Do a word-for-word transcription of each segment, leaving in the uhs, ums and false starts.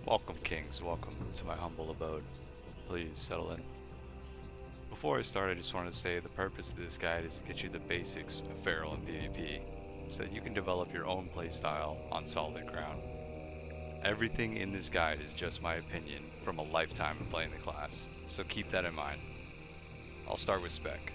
Welcome, kings. Welcome to my humble abode. Please settle in. Before I start, I just want to say the purpose of this guide is to get you the basics of Feral and PvP, so that you can develop your own playstyle on solid ground. Everything in this guide is just my opinion from a lifetime of playing the class, so keep that in mind. I'll start with spec.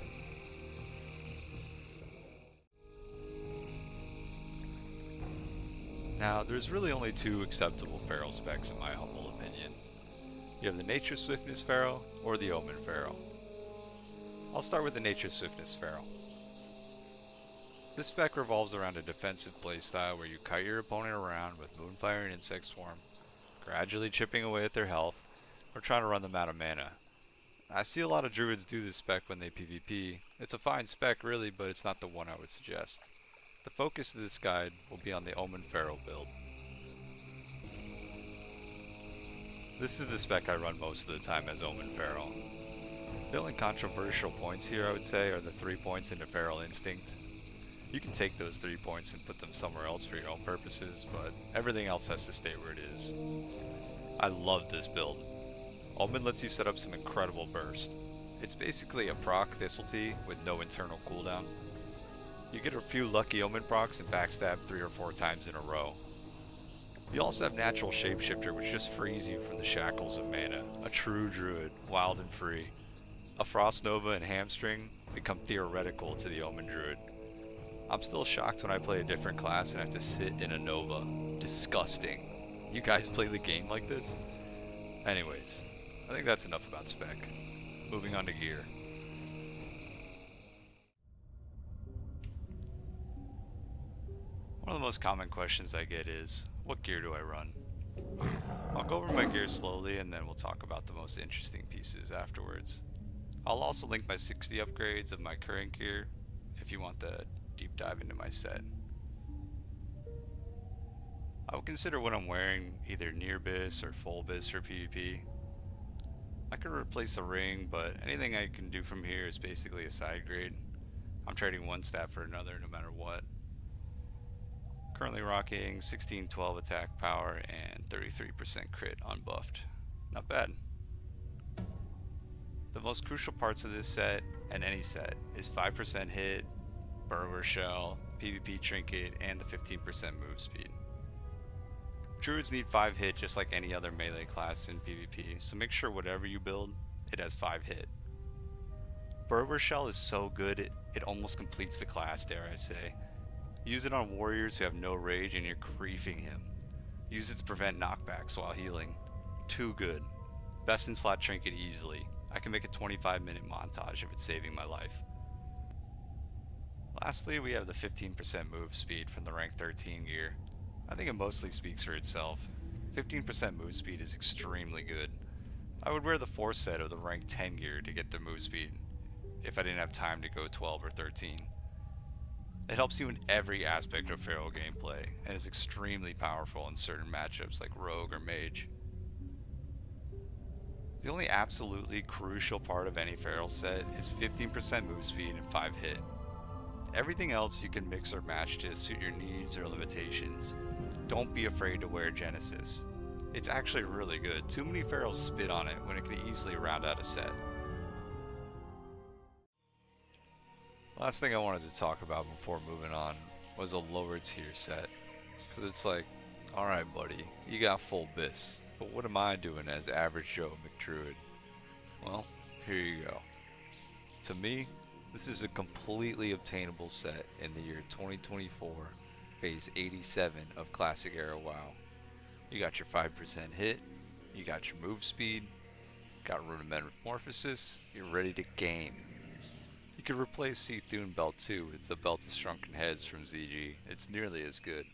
Now, there's really only two acceptable Feral specs in my humble opinion. You have the Nature Swiftness Feral or the Omen Feral. I'll start with the Nature Swiftness Feral. This spec revolves around a defensive playstyle where you kite your opponent around with Moonfire and Insect Swarm, gradually chipping away at their health, or trying to run them out of mana. I see a lot of druids do this spec when they PvP. It's a fine spec really, but it's not the one I would suggest. The focus of this guide will be on the Omen Feral build. This is the spec I run most of the time as Omen Feral. The only controversial points here I would say are the three points into Feral Instinct. You can take those three points and put them somewhere else for your own purposes, but everything else has to stay where it is. I love this build. Omen lets you set up some incredible burst. It's basically a proc Thistletea with no internal cooldown. You get a few lucky Omen procs and backstab three or four times in a row. You also have Natural Shapeshifter, which just frees you from the shackles of mana. A true druid, wild and free. A Frost Nova and Hamstring become theoretical to the Omen druid. I'm still shocked when I play a different class and have to sit in a Nova. Disgusting. You guys play the game like this? Anyways, I think that's enough about spec. Moving on to gear. One of the most common questions I get is, what gear do I run? I'll go over my gear slowly and then we'll talk about the most interesting pieces afterwards. I'll also link my sixty upgrades of my current gear if you want the deep dive into my set. I would consider what I'm wearing either near bis or full bis for PvP. I could replace a ring, but anything I can do from here is basically a side grade. I'm trading one stat for another no matter what. Currently rocking sixteen twelve attack power and thirty-three percent crit unbuffed. Not bad. The most crucial parts of this set, and any set, is five percent hit, Burrower Shell, PvP Trinket, and the fifteen percent move speed. Druids need five hit just like any other melee class in PvP, so make sure whatever you build, it has five hit. Burrower Shell is so good it, it almost completes the class, dare I say. Use it on warriors who have no rage and you're griefing him. Use it to prevent knockbacks while healing. Too good. Best in slot trinket easily. I can make a twenty-five minute montage if it's saving my life. Lastly, we have the fifteen percent move speed from the rank thirteen gear. I think it mostly speaks for itself. fifteen percent move speed is extremely good. I would wear the fourth set of the rank ten gear to get the move speed, if I didn't have time to go twelve or thirteen. It helps you in every aspect of Feral gameplay, and is extremely powerful in certain matchups like Rogue or Mage. The only absolutely crucial part of any Feral set is fifteen percent move speed and five hit. Everything else you can mix or match to suit your needs or limitations. Don't be afraid to wear Genesis. It's actually really good. Too many Ferals spit on it when it can easily round out a set. Last thing I wanted to talk about before moving on was a lower tier set. Because it's like, alright buddy, you got full bis, but what am I doing as average Joe McDruid? Well, here you go. To me, this is a completely obtainable set in the year twenty twenty-four, phase eighty-seven of Classic Era WoW. You got your five percent hit, you got your move speed, got Rune of Metamorphosis, you're ready to game. You could replace C'Thun Belt two with the Belt of Shrunken Heads from Z G. It's nearly as good.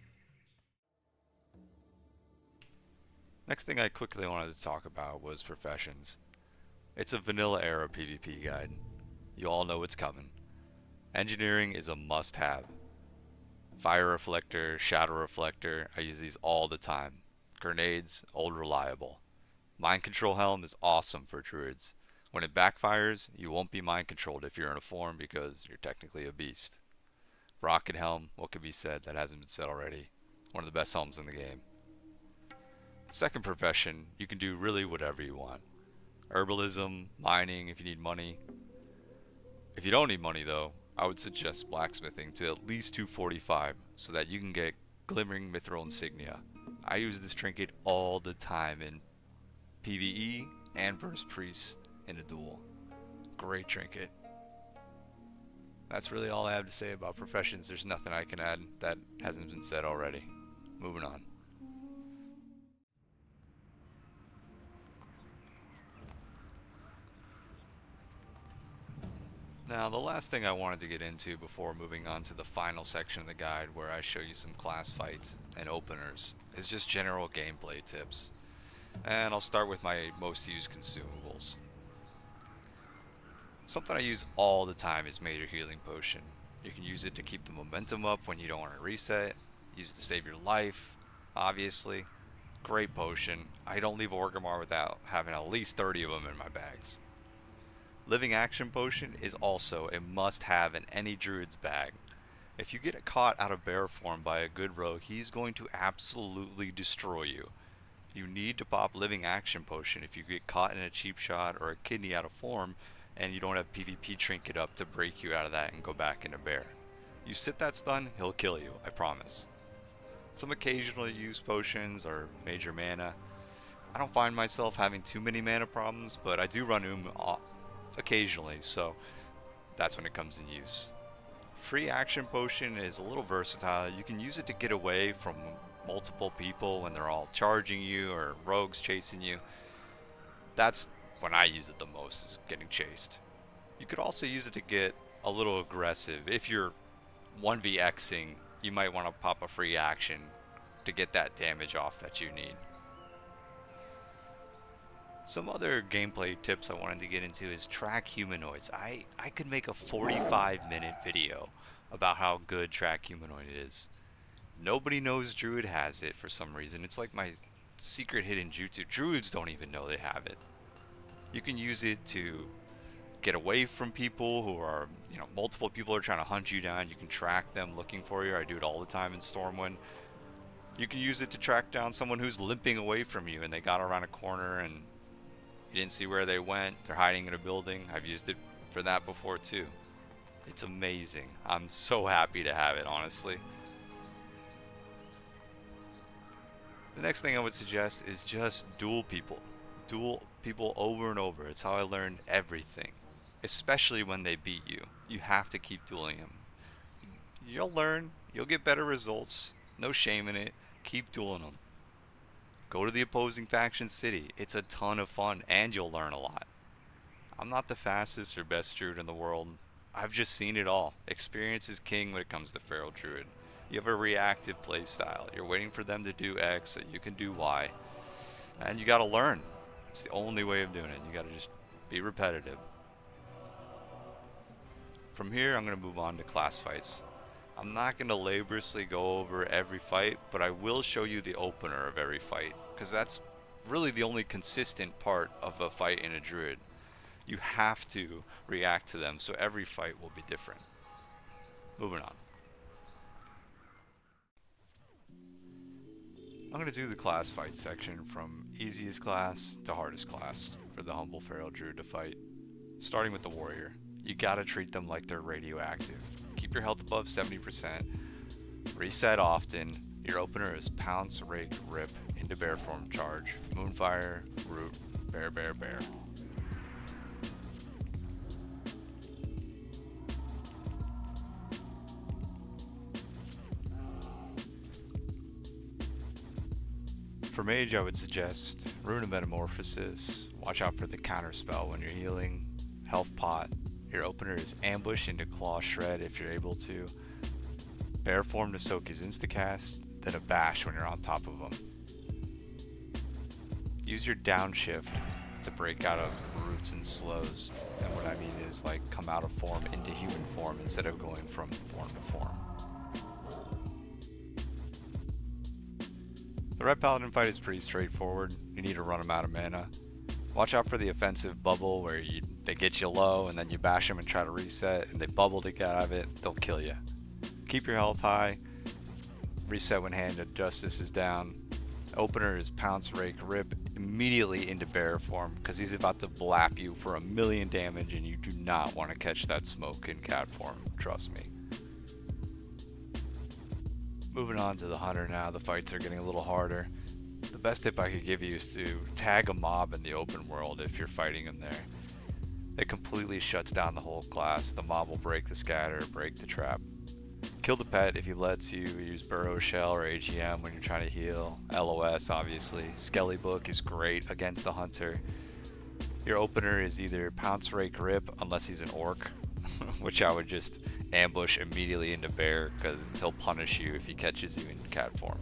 Next thing I quickly wanted to talk about was Professions. It's a vanilla era PvP guide. You all know what's coming. Engineering is a must-have. Fire Reflector, Shadow Reflector, I use these all the time. Grenades, old reliable. Mind Control Helm is awesome for druids. When it backfires, you won't be mind controlled if you're in a form because you're technically a beast. Rocket Helm, what could be said that hasn't been said already? One of the best helms in the game. Second profession, you can do really whatever you want. Herbalism, mining if you need money. If you don't need money though, I would suggest blacksmithing to at least two forty-five so that you can get glimmering mithril insignia. I use this trinket all the time in PvE and versus priests in a duel. Great trinket. That's really all I have to say about professions. There's nothing I can add that hasn't been said already. Moving on. Now, the last thing I wanted to get into before moving on to the final section of the guide where I show you some class fights and openers is just general gameplay tips. And I'll start with my most used consumables. Something I use all the time is Major Healing Potion. You can use it to keep the momentum up when you don't want to reset. Use it to save your life, obviously. Great potion. I don't leave Orgrimmar without having at least thirty of them in my bags. Living Action Potion is also a must-have in any druid's bag. If you get caught out of bear form by a good rogue, he's going to absolutely destroy you. You need to pop Living Action Potion if you get caught in a cheap shot or a kidney out of form and you don't have PvP trinket up to break you out of that and go back into bear. You sit that stun, he'll kill you, I promise. Some occasional use potions or major mana. I don't find myself having too many mana problems, but I do run Um occasionally, so that's when it comes in use. Free Action Potion is a little versatile. You can use it to get away from multiple people when they're all charging you or rogues chasing you. That's when I use it the most, is getting chased. You could also use it to get a little aggressive. If you're one v X-ing, you might want to pop a free action to get that damage off that you need. Some other gameplay tips I wanted to get into is track humanoids. I, I could make a forty-five minute video about how good track humanoid is. Nobody knows Druid has it for some reason. It's like my secret hidden jutsu. Druids don't even know they have it. You can use it to get away from people who are, you know, multiple people are trying to hunt you down. You can track them looking for you. I do it all the time in Stormwind. You can use it to track down someone who's limping away from you and they got around a corner and you didn't see where they went. They're hiding in a building. I've used it for that before too. It's amazing. I'm so happy to have it, honestly. The next thing I would suggest is just duel people. Duel people over and over. It's how I learned everything. Especially when they beat you. You have to keep dueling them. You'll learn. You'll get better results. No shame in it. Keep dueling them. Go to the opposing faction city. It's a ton of fun and you'll learn a lot. I'm not the fastest or best druid in the world. I've just seen it all. Experience is king when it comes to Feral Druid. You have a reactive playstyle. You're waiting for them to do X so you can do Y. And you gotta learn. It's the only way of doing it. You gotta just be repetitive. From here, I'm gonna move on to class fights. I'm not gonna laboriously go over every fight, but I will show you the opener of every fight, because that's really the only consistent part of a fight in a druid. You have to react to them, so every fight will be different. Moving on. I'm going to do the class fight section from easiest class to hardest class for the humble feral druid to fight. Starting with the warrior. You gotta treat them like they're radioactive. Keep your health above seventy percent. Reset often. Your opener is Pounce, Rake, Rip, into bear form charge. Moonfire, Root, Bear, Bear, Bear. For mage, I would suggest Rune of Metamorphosis. Watch out for the counter spell when you're healing. Health pot. Your opener is Ambush into Claw Shred if you're able to. Bear form to soak his instacast, then a bash when you're on top of him. Use your downshift to break out of roots and slows. And what I mean is like come out of form into human form instead of going from form to form. The Red Paladin fight is pretty straightforward. You need to run them out of mana. Watch out for the offensive bubble where you, they get you low and then you bash them and try to reset and they bubble to get out of it. They'll kill you. Keep your health high. Reset when Hand of Justice is down. Opener is Pounce, Rake, Rip immediately into bear form because he's about to blap you for a million damage and you do not want to catch that smoke in cat form, trust me. Moving on to the hunter now, the fights are getting a little harder. The best tip I could give you is to tag a mob in the open world if you're fighting him there. It completely shuts down the whole class. The mob will break the scatter, break the trap. Kill the pet if he lets you. Use Burrow Shell or A G M when you're trying to heal. L O S obviously. Skelly Book is great against the hunter. Your opener is either Pounce, Rake, Rip unless he's an orc, which I would just ambush immediately into bear because he'll punish you if he catches you in cat form.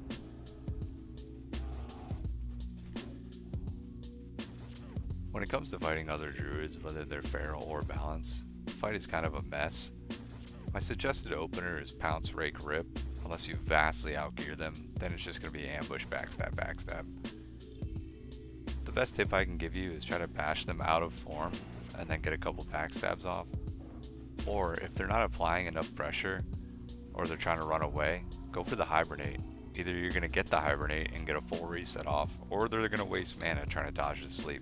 When it comes to fighting other druids, whether they're feral or balanced, the fight is kind of a mess. My suggested opener is Pounce, Rake, Rip. Unless you vastly outgear them, then it's just going to be ambush, backstab, backstab. The best tip I can give you is try to bash them out of form and then get a couple backstabs off. Or if they're not applying enough pressure or they're trying to run away, go for the hibernate. Either you're going to get the hibernate and get a full reset off, or they're going to waste mana trying to dodge to sleep.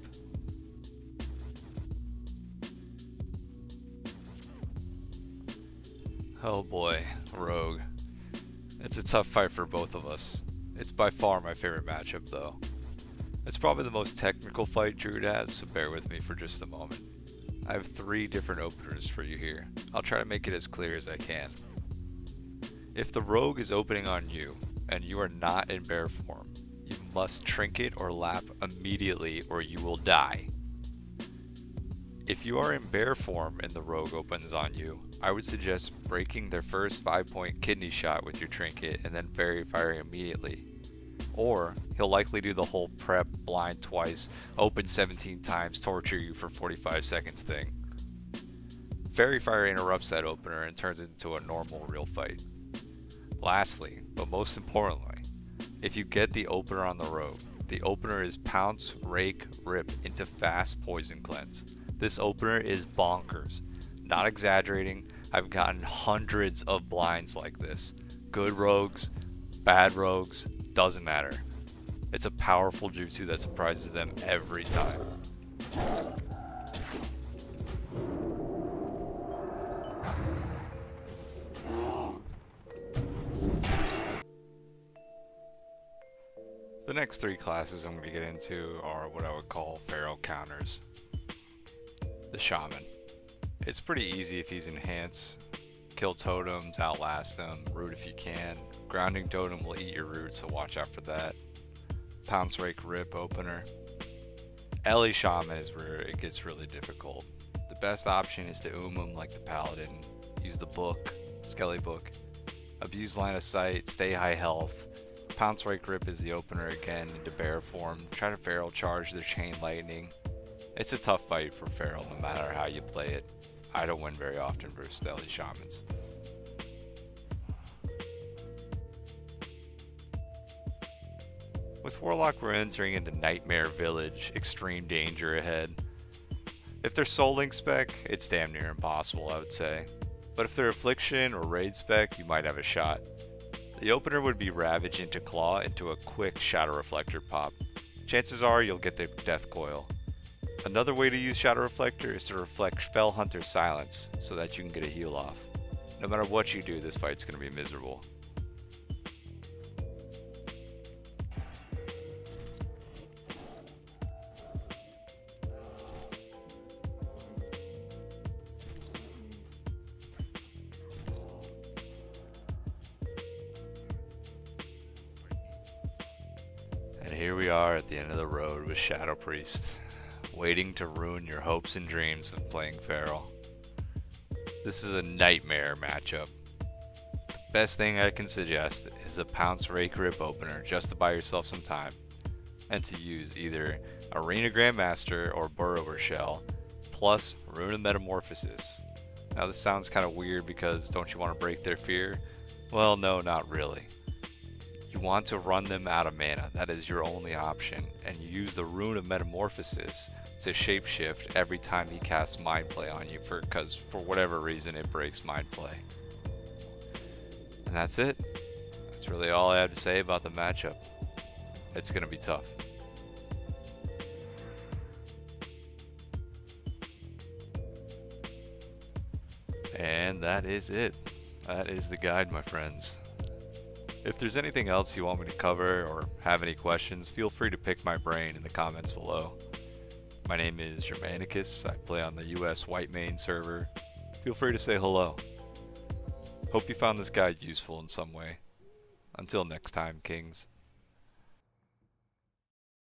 Oh boy, Rogue. It's a tough fight for both of us. It's by far my favorite matchup though. It's probably the most technical fight Druid has, so bear with me for just a moment. I have three different openers for you here. I'll try to make it as clear as I can. If the Rogue is opening on you, and you are not in bear form, you must trinket or lap immediately or you will die. If you are in bear form and the Rogue opens on you, I would suggest breaking their first five point kidney shot with your trinket and then fairy firing immediately. Or he'll likely do the whole prep, blind twice, open seventeen times, torture you for forty-five seconds thing. Fairy fire interrupts that opener and turns it into a normal real fight. Lastly, but most importantly, if you get the opener on the Rogue, the opener is Pounce, Rake, Rip into fast poison cleanse. This opener is bonkers. Not exaggerating, I've gotten hundreds of blinds like this. Good rogues, bad rogues, doesn't matter. It's a powerful jutsu that surprises them every time. The next three classes I'm going to get into are what I would call feral counters. The Shaman. It's pretty easy if he's enhanced. Kill totems, outlast them, root if you can. Grounding totem will eat your root, so watch out for that. Pounce, Rake, Rip opener. Ellie Shaman is where it gets really difficult. The best option is to oom him like the Paladin. Use the book, Skelly Book. Abuse line of sight, stay high health. Pounce, Rake, Rip is the opener again into bear form. Try to feral charge their chain lightning. It's a tough fight for feral no matter how you play it. I don't win very often versus Ellie Shamans. With Warlock, we're entering into Nightmare Village, extreme danger ahead. If they're Soul Link spec, it's damn near impossible, I would say. But if they're Affliction or Raid spec, you might have a shot. The opener would be Ravage into Claw into a quick Shadow Reflector pop. Chances are you'll get the Death Coil. Another way to use Shadow Reflector is to reflect Fell Hunter's silence so that you can get a heal off. No matter what you do, this fight's going to be miserable. And here we are at the end of the road with Shadow Priest, waiting to ruin your hopes and dreams of playing feral. This is a nightmare matchup. The best thing I can suggest is a Pounce, Rake, Rip opener just to buy yourself some time, and to use either Arena Grandmaster or Burrower Shell, plus Rune of Metamorphosis. Now this sounds kind of weird because don't you want to break their fear? Well, no, not really. You want to run them out of mana, that is your only option, and you use the Rune of Metamorphosis to shapeshift every time he casts Mind Play on you, for because for whatever reason it breaks Mind Play. And that's it. That's really all I have to say about the matchup. it's going to be tough. And that is it. That is the guide, my friends. If there's anything else you want me to cover or have any questions, feel free to pick my brain in the comments below. My name is Germanicus. I play on the U S Whitemane server. Feel free to say hello. Hope you found this guide useful in some way. Until next time, Kings.